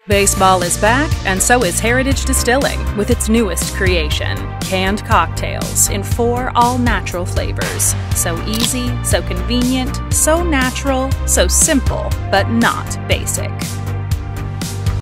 Baseball is back, and so is Heritage Distilling with its newest creation, canned cocktails in 4 all-natural flavors. So easy, so convenient, so natural, so simple, but not basic.